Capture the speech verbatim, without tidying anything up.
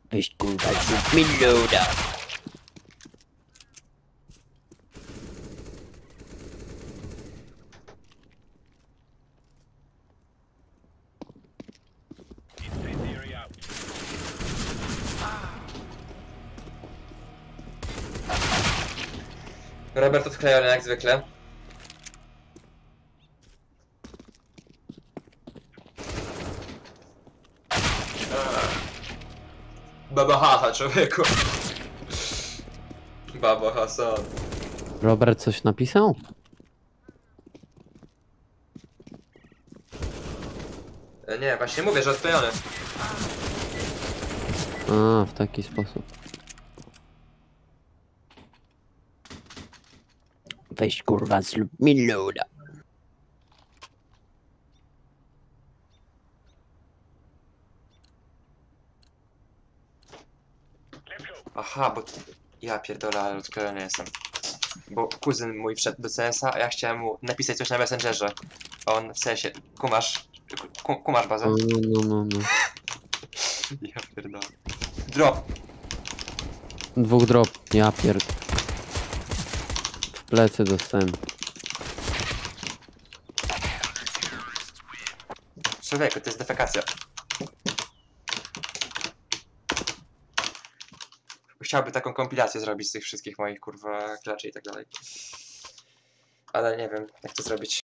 Weź kurwa, zrób mi loada. Robert odklejony jak zwykle. Baba haha, człowieku. Baba Hasan. Robert coś napisał? E, Nie, właśnie mówię, że odklejony. A, w taki sposób. Weź kurwa, zrób mi loada. Aha, bo... Ja pierdolę, ale odklejony jestem. Bo kuzyn mój wszedł do C S a, a ja chciałem mu napisać coś na Messengerze. A on w C S ie... Kumasz? Ku, kumasz bazę? No, no, no, no. Ja pierdolę. Drop! Dwóch drop, ja pierd... W plecy dostałem. Człowieku, to jest defekacja. Chciałby taką kompilację zrobić z tych wszystkich moich kurwa klaczy i tak dalej. Ale nie wiem, jak to zrobić.